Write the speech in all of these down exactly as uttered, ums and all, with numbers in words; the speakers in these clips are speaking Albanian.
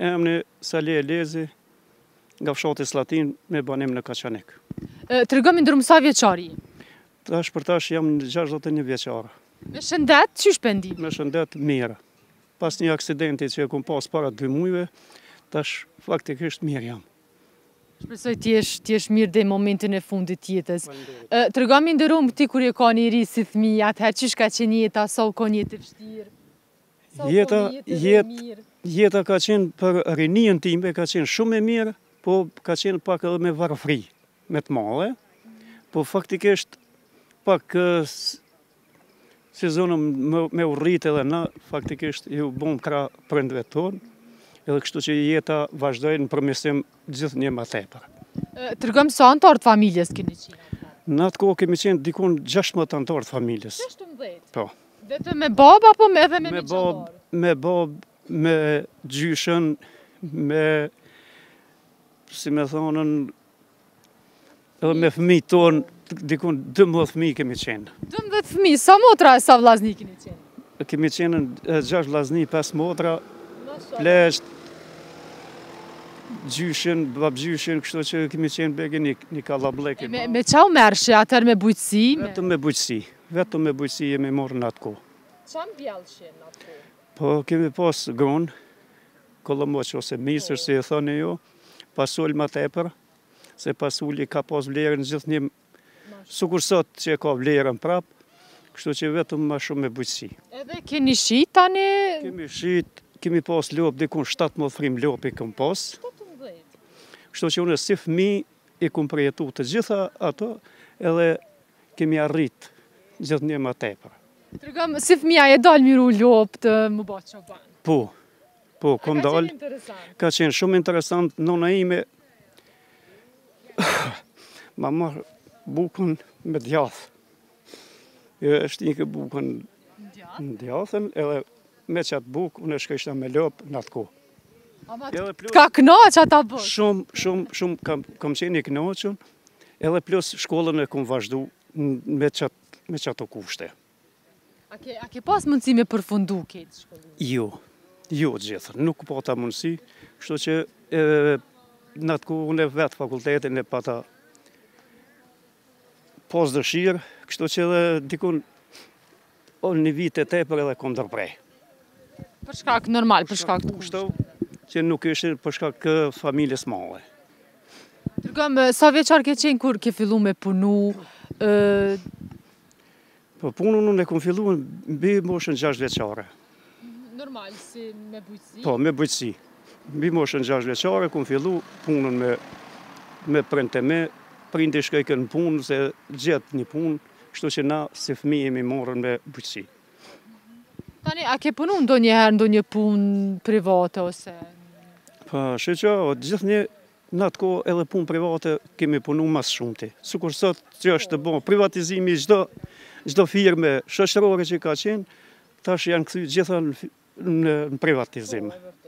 Emri Salih Elezi, nga fshati Slatin me banim në Kaçanik. Tregom ndërmjet sa vjeçari? Tash për tash jam gjashtëdhjetë e një vjeçar. Me shëndet, çish pendim? Me shëndet mirë. Pas një aksidenti që e kum pas para dy muajve, tash faktikisht mirë jam. Shpresoj t'jesh t'jesh mirë deri momentin e fundit të jetës. Tregom ndërum ti kur je ka një ri si fëmijë, atëherë çish ka qenë jeta, sa u ka një jetë e vështirë? Jeta, jet, jeta ka qenë për rinien time, ka qenë shumë e mirë, po ka qenë pak edhe me varfëri, me të madhe. Po faktikisht pak sezonëm me, me urrit edhe na, faktikisht ju bëm krah prindëve tonë, edhe kështu që jeta vazhdoi në përmesim gjithnjë më tepër. Tregom sa antar të familjes keni qenë? Në atë kohë kemi qenë dikun gjashtëmbëdhjetë antar të familjes. gjashtëmbëdhjetë? Po. Vetëm me bab apo me edhe me me miqëtar? bab, me bab, me gjyshën, me, si me thonën, edhe me fëmijët tonë, dikun dymbëdhjetë fëmijë kemi qenë. dymbëdhjetë fëmijë, sa motra e sa vllazni keni qenë? Kemi qenë gjashtë vllazni, pesë motra, plesht, gjyshin, babgjyshin, kështu që kemi qenë bege një, një kallabllek. Me, me qa u merrshe, atëherë me bujqësi? Vetëm me bujqësi, vetëm me bujqësi jemi morë në atë kohë. Qa mbjellshin në atë kohë? Po kemi pas gronë, kollomoq ose misër, si e thoni ju, pasul ma tepër, se pasuli ka pas vlerën gjithnjë, sukur sot që e ka vlerën prap, kështu që vetëm ma shumë me bujqësi. Edhe keni shit tani? Kemi shit, kemi pas lop, dikun shtatëmbëdhjetë frim lopi këm pas. Kështu që unë si fëmijë i kum përjetu të gjitha ato, edhe kemi arrit gjithnjë më tepër. Tregom, si fëmija e dal miru lop të më bë çoban? Po, po, kom dal. Ka qenë interesant? Ka qenë shumë interesant, nona ime ma marrë bukën me djathë. E shtinke bukën në djathën, edhe me qatë bukë, unë e shkështa me lopë në atë kohë. Ka knaq ata bësh? Shumë, shumë, shumë kam, kam qenë i knaqën, edhe plus shkollën e kom vazhdu me qatë, me qato kushte. A ke, a ke pas mundësi me përfundu këtë shkollimin? Jo, jo gjithë, nuk po ta mundësi, kështu që e, në atë kohë unë e vetë fakultetin e pata pas dëshirë, kështu që edhe dikun o një vit e tepër edhe kom ndërprej. Për shkak normal, për shkak të kushte. Që nuk ishin për shkak të familjes madhe. Tregom, sa vjeçar ke qenë kur ke fillu me punu? Ë... Po punën unë e kom fillu mbi moshën gjashtë vjeçare. Normal, si me bujqësi? Po, me bujqësi. Mbi moshën gjashtë vjeçare kom fillu punën me, me printe me, prindi shkojkën në punë, se gjetë një punë, kështu që na si fëmijë jemi morën me bujqësi. Tani, a ke punu ndonjëherë ndonjë punë private ose? Po, shqeqa, gjithnjë në atë kohë edhe punë private kemi punu mas shumëti. Sukur sot që është të bon, privatizimi çdo çdo firme shoqërore që ka qenë, tash janë kthy gjitha në, në, në privatizim.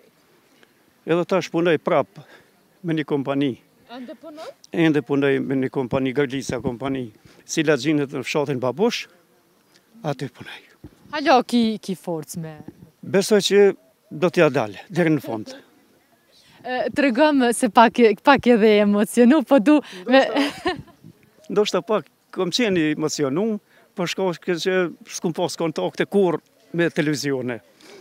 Edhe tash punoj prap me një kompani. Ende punoj? Ende punoj me një kompani, Garlisa kompani, cila gjinet në fshatin Babush, aty punoj. Halo, ki, ki forcë me... Besoj që do t'ja dalë, deri në fund. Tregom se pak, pak edhe emocionu, po du... Me... Ndoshta pak, kom qenë emocionu, për shkak që s'kum pas kontakte kur me televizione.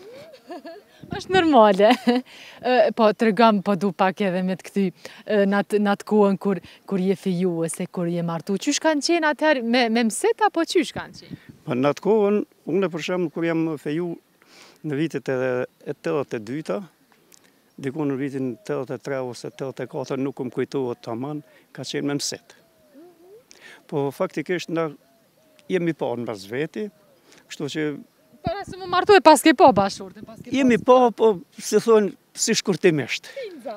Është normale. Po, tregom, po du pak edhe me të këty në atë kohën kur, kur je fiju, ose kur je martu. Qysh kanë qenë atëherë, me, me mësit, apo qysh kanë qenë? Po, në atë kohën, unë për shembull kur jam feju në vitet e tetëdhjetë e dyta, diku në vitin tetëdhjetë e tre ose tetëdhjetë e katër, nuk më kujtohet tamam, ka qenë me mësit. Po faktikisht na jemi pa në mes veti, kështu që para se më martu e pas ke pa bashkërte, pas ke jemi pa, po si thonë, si shkurtimisht. Tinza.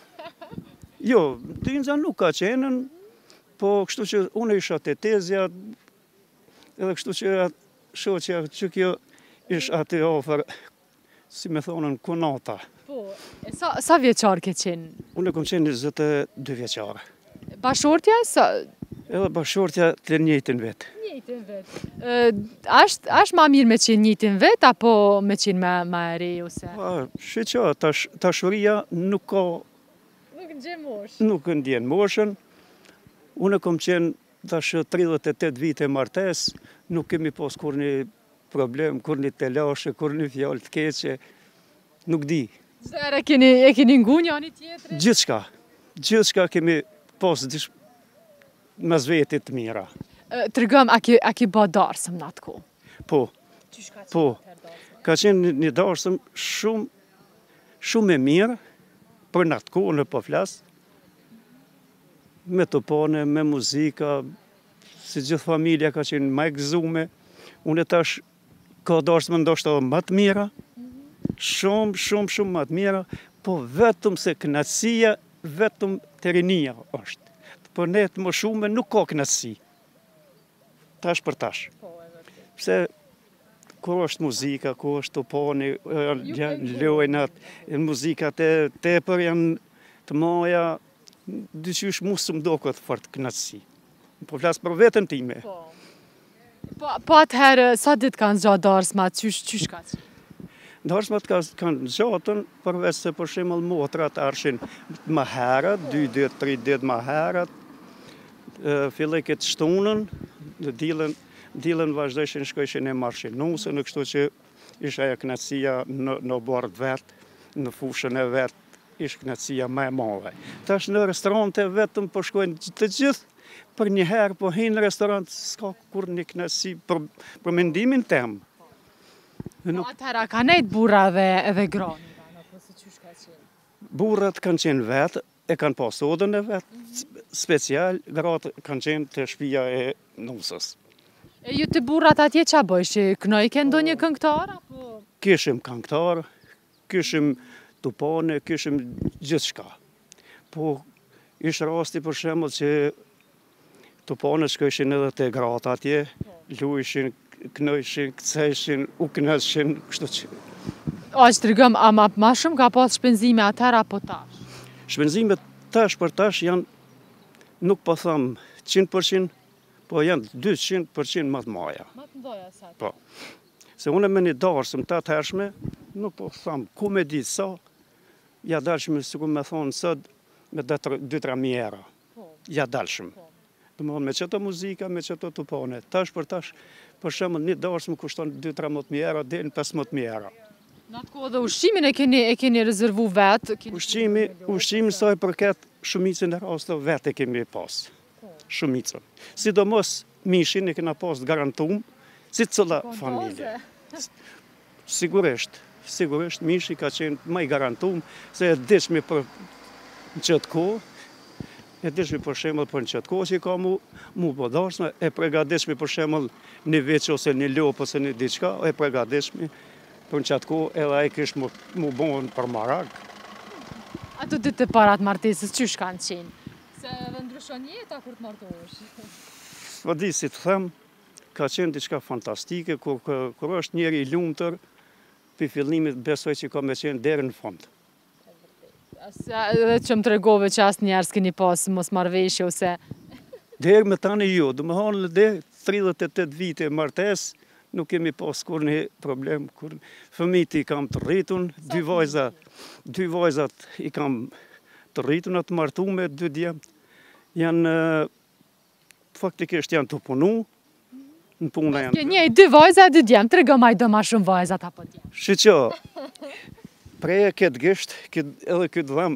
Jo, tinza nuk ka qenën, po kështu që unë isha te tezja, edhe kështu që shoqja që kjo ish aty ofër, si me thonën, konata. Po, e sa, sa vjeçar ke qenë? Unë e kom qenë njëzet e dy vjeçare. Bashortja, sa... Edhe bashkëshortja të njëjtin vetë. Njëjtin vetë. Ashtë ma mirë me qenë njëjtin vetë, apo me qenë ma e re, ose? Shë që, tashuria nuk ka... Nuk në gjenë moshë. Nuk në gjenë moshën. Unë kom qenë tash tridhjetë e tetë vite martes, nuk kemi pas kur një problem, kur një telashe, kur një fjallë të keqe, nuk di. Zere e keni ngu një ani tjetëri? Gjithçka, gjithçka kemi pas mes vetit të mira. Tërgëm, a ki ba darsëm në atë ko? Po, po, ka qenë një darsëm shumë, shumë e mirë, për në atë ko në po flasë, me të pone, me muzika, si gjithë familja ka qenë ma e gëzume, unë e tash ka darsëm ndoshta më të mira, shumë, shumë, shumë më të mira, po vetëm se kënaqësia, vetëm të rinia është. Për ne të më shumë nuk ka kënaqësi. Tash për tash. Pse kur është muzika, kur është të poni, lojnat, muzikat e tepër janë të moja, dyqysh mu së më do këtë fort kënaqësi. Po flasë për vetën time. Po atëherë, sa ditë kanë zgjatë darsmat, qysh ka që? Darsmat kanë gjatën, përveç se për shembull motrat arshin më herët, dy ditë, tri ditë më herët, filloj këtë shtunën, dilën, dilën vazhdojshin shkojshin e marshinuse, në kështu që isha e kënaqësia në bordë vetë, në fushën e vetë, ishë kënaqësia më e madhe. Tash në restorante vetëm po shkojnë të gjithë, për një herë po hinë në restorant, s'ka kur një kënaqësi për mendimin tem. Po atëherë, ka nejtë burra dhe grani? Burrat kanë qenë vetë, e kanë pas sodën e vetë, special, gratë kanë qenë të shtëpia e nusës. E ju të burrat atje qa bëjsh? Kënojke ndonjë këngëtar? Kishim këngëtar, kishim tupane, kishim gjithë shka. Po, ishë rasti për shembull që tupane shkojshin edhe të gratë atje, lujshin, kënojshin, këceshin, u kënaqshin, kështu që. A që të rëgëm, a ma shumë ka pas shpenzime atëra apo tash? Shpenzime tash për tash janë, nuk po thamë qind përqind, po janë dyqind përqind më të maja. Më të mdoja sa? Po. Se unë me një darsëm të atërshme, nuk po thamë ku me ditë sa, ja dalshme, si ku me thonë sët, me dy tre mjera. Ja dalshme. Dhe më thonë me qëto muzika, me qëto të pone. Tash për tash, për shemë një darsëm kushton dy tre mjera, dhe në pesëmbëdhjetë mjera. Në atë kohë dhe ushqimin e keni rezervu vetë? Ushqimi, ushqimi sa e përket shumicën e rastëve vetë e kemi pas. Shumicën. Sidomos mishin e kena pas garantum, si cëlla familje. Sigurisht, sigurisht mishi ka qenë më i garantum, se e dishmi për në qëtë kohë, e dishmi për shemëll për në qëtë kohë që i ka mu, mu po darsme, e pregadishmi për shemëll një veç ose një lopë ose një diçka, e pregadishmi për në qatë kohë edhe a i kishë mu bonë për marak. Ato ditë të parat martesës, qysh kanë qenë? Se edhe ndryshon jeta kur të martohesh? Së di si të them, ka qenë diçka fantastike, kur është njeri i lumëtër, për fillimit besoj që ka me qenë deri në fund. Edhe që më të regove që asë njerës keni pasë mos marveshje ose... Deri me tani jo, dhe më hanë dhe tridhjetë e tetë vite martesë, nuk kemi pas kur një problem, kur fëmijët i kam të rritun, dy vajzat, dy vajzat i kam të rritun atë martume, dy djemt, janë, faktikisht janë të punu, në puna janë... Një, dy vajzat, dy djemt, të regëmaj do ma shumë vajzat apo djemt? Shqyqo, preje këtë gisht, edhe këtë dhëm,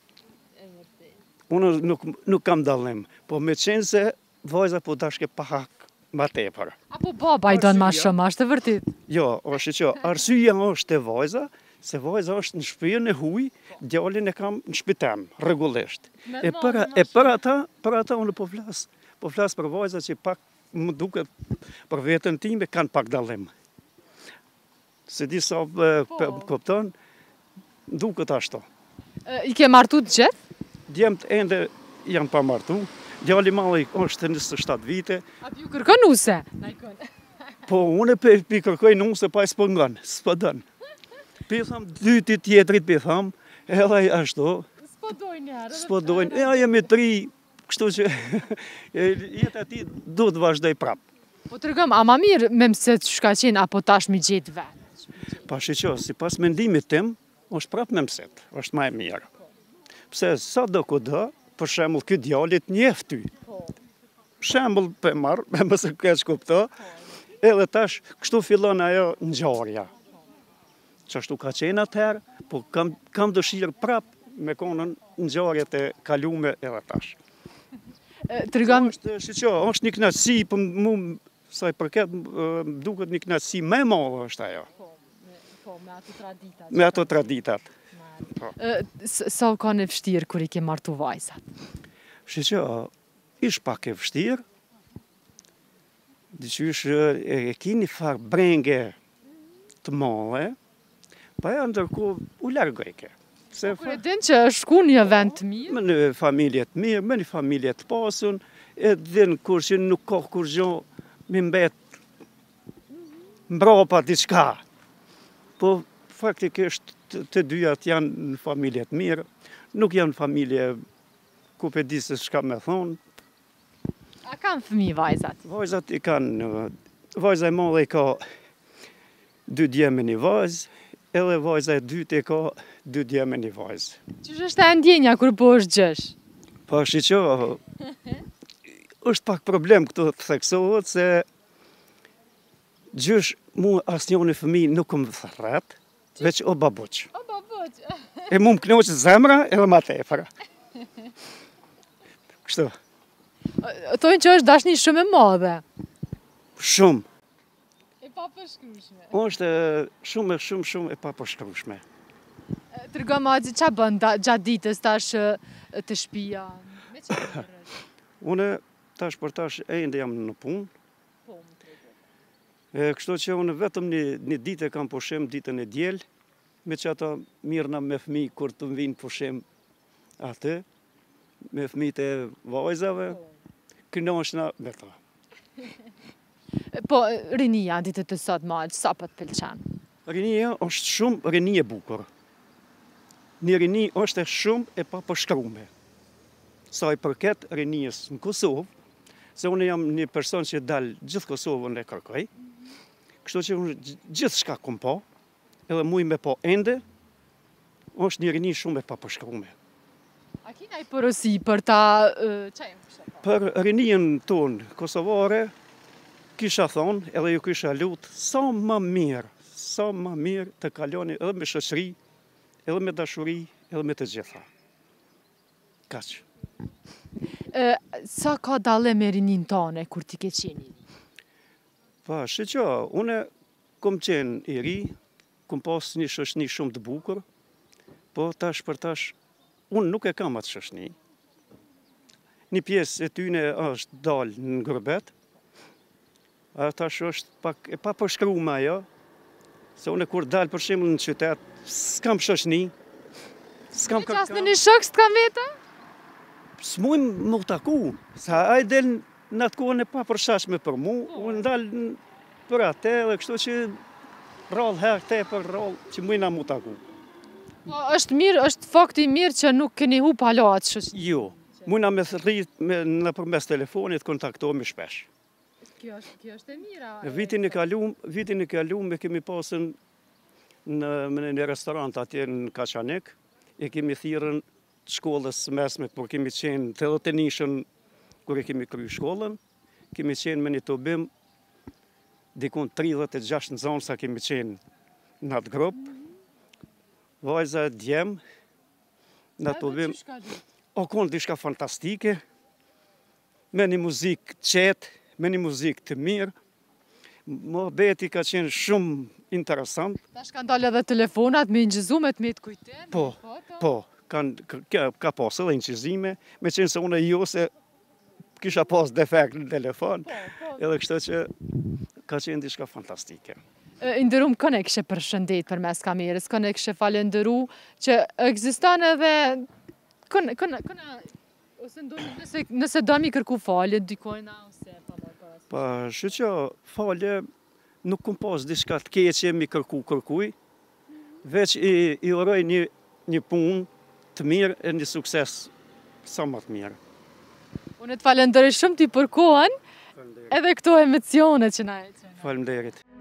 unë nuk kam dalim, po me qenë se vajzat po dashke pak ma tepër. Apo baba i donë ma shumë, ashtë të vërtit? Jo, është që arsyja është e vajza, se vajza është në shpijën e huj, djallin e kam në shpitem, regullisht. E për ata, për ata unë po flasë, po flasë për vajza që pak më duket për vetën time, kanë pak dalim. Se di sa këpton, duket ashto. I ke martu të gjithë? Djemt ende janë pa martu. Djalli malli është njëzet e shtatë vite. A pi ju kërkon nuse? Po, unë pi kërkoj nuse, pa i s'pëngan, s'pëdën. Pi thamë, dyti tjetrit pi thamë, edhe ashtu. S'pëdojnë njerë. S'pëdojnë, e a jemi tri, kështu që jeta ti duhet të vazhdoj prapë. Po të rëgëm, a ma mirë me mëse të shka qenë, apo tash mi gjetë vetë? Pa shiqo, si pas mendimit tim, është prapë me mëset, është ma e mirë. Pse sa do ku do, për shembull ky djalit njeh ty. Shembull për marr, me mëse keq kupto, edhe tash kështu fillon ajo ngjarja. Çashtu ka qenë atëherë, po kam kam dëshirë prapë me konën ngjarjet e kalume edhe tash. Tregom, Është shiqo, është një kënaqësi, po mu sa i përket më duket një kënaqësi më e madhe është ajo. po, me ato traditat. Me ato traditat. Sa ka në vështirë kur i ke martu vajzat? Shiqo, ish pak e vështirë, diqysh e kini farë brenge të madhe, pa e ndërku u largojke. Se Kur e din që është shku një vend të mirë? me një familje të mirë, me një familje të pasun, e din kur që nuk ka kur gjo mi mbet mbrapa diçka. Po faktikisht të, të dyjat janë në familje të mirë, nuk janë familje ku pe di se shka me thonë. A kanë fëmijë vajzat? Vajzat i kanë, vajza e madhe i ka dy djemë një vajzë, edhe vajza e dytë e ka dy djemë një vajzë. Qysh është e ndjenja kur po është gjësh? Pa shiqo, është pak problem këtu të theksohet se gjysh mu asnjoni fëmijë nuk më thret, veç o babuq. O babuq. E mu më knoqë zemra edhe ma tepër. Kështu, Thonë që është dashni shumë e madhe. shumë. E pa përshkrueshme. është shumë e shumë shumë e papërshkrueshme. Tregom Axhi, ç'a bën da- gjatë ditës tash ë, të shtëpia? Me çfarë merresh? Une tash për tash e ende jam në punë, Po, më trego. e, kështu që unë vetëm një, një ditë e kam pushim ditën e diel, me që ata mirëna me fëmijë kur të më vinë pushim atë, me fëmijët e vajzave, kënaqshna me ta. Po, rinia ditët të sot ma, sa po të pëlqen? Rinia është shumë rini e bukur. Një rini është e shumë e papërshkrume. Sa i përket rinijës në Kosovë, se unë jam një person që dalë gjithë Kosovën e kërkoj, kështu që unë gjithë shka kom pa, edhe muj me po ende, është një rini shumë e papërshkrume. A kina i porosi për ta... ë, qa jem kësha pa? Për rinijën tonë kosovare, kisha thonë edhe ju kisha lutë sa më mirë, sa më mirë të kaloni edhe me shoqëri, edhe me dashuri, edhe me të gjitha. Kaq. Ë, sa ka dallim me rinin tane kur ti ke qenë i ri? Pa, shiqo, une kom qenë i ri, kom pas një shoshni shumë të bukur, po tash për tash, unë nuk e kam atë shoshni. Një pjesë e tyne është dalë në gërbet, a tash është pak e pa përshkrume ajo, se unë kur dalë për shembull në qytet, s'kam shoshni, s'kam E qas në kërkam, një shok s'ka veta? s'mujmë më taku, sa a i del në atë kohën e pa përshashme për mu, unë dalë në- për atë dhe kështu që rrallë herë tepër rrallë që mujna mu taku. Po, është mirë, është fakti mirë që nuk keni hu palo atë shoqni. Jo, mujna me thërrit me, në përmes telefonit kontaktohemi shpesh. Kjo është, kjo është e mira. Vitin e kalum, vitin e kalum me kemi pasën në, në një restorant atje në Kaçanik, e kemi thirrën shkollës mesme, por kemi qenë të edhe të nishën, kur e kemi kry shkollën, kemi qenë me një tubim, dikun tridhjetë e gjashtë nxënës sa kemi qenë në atë grupë, vajza e djemë, në atë tubim, o konë dishka fantastike, me një muzikë qetë, me një muzikë të mirë, mohabeti ka qenë shumë interesant. Tash kanë dalë edhe telefonat me ingjizumet, me të kujten. Po, po, kanë, ka, ka pas edhe inqizime, me qenë se unë jo se kisha pas defekt në telefon, edhe kështu që ka qenë diçka fantastike. Ndërum, këne kështë përshëndet për mes kamerës, këne kështë falenderu që egziston edhe, këne, këne, këne, ose ndonjë, nëse, nëse do mi kërku falje, dikojna, ose pa më pas. Pa, shqyqo, falje, nuk kum pas diçka të keqe mi kërku kërkuj, veç i, i uroj një, një punë të mirë e një sukses sa më të mirë. Unë të falenderoj shumë ti për kohën, edhe këto emocione që na e qenë. Faleminderit.